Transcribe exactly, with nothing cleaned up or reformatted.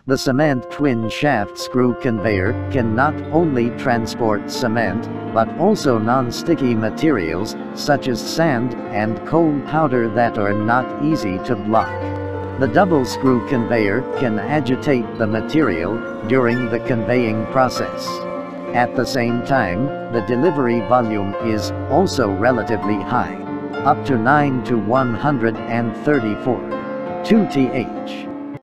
The cement twin-shaft screw conveyor can not only transport cement, but also non-sticky materials, such as sand and coal powder that are not easy to block. The double screw conveyor can agitate the material during the conveying process. At the same time, the delivery volume is also relatively high, up to nine to one hundred thirty-four. two T H